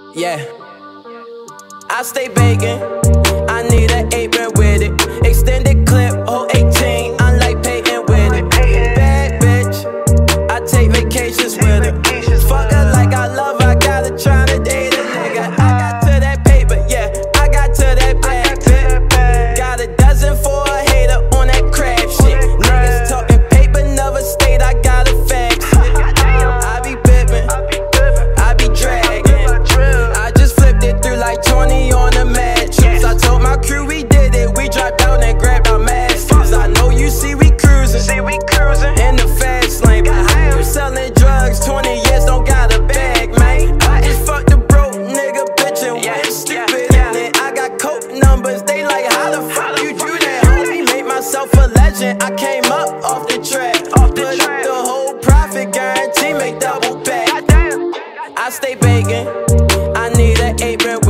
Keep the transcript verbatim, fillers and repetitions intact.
Yeah, I stay baking. I need an apron with it. Extended clip, oh eighteen. I'm like Peyton with it. Bad bitch, I take vacations with her. Fuck her like I love her. I got her tryna date a nigga. I got to that paper, yeah. I got to that bag, bitch. Got a dozen for a hater on that crab shit. Niggas talking paper, never state. I got a fax shit. I be pippin', I be dragging. I just flipped it through like twenty on the mattress. I told my crew we did it. We dropped out and grabbed our masters. I know you see we cruising, see we cruising in the fast lane. But how you selling drugs? twenty years don't got a bag, man. I just fucked a broke nigga, bitch, and went stupid in it. I got coke numbers. They like, how the fuck you do that? Homie, made myself a legend. I came up off the track, off the track. The whole profit guarantee make double back. I stay baking. I need an apron.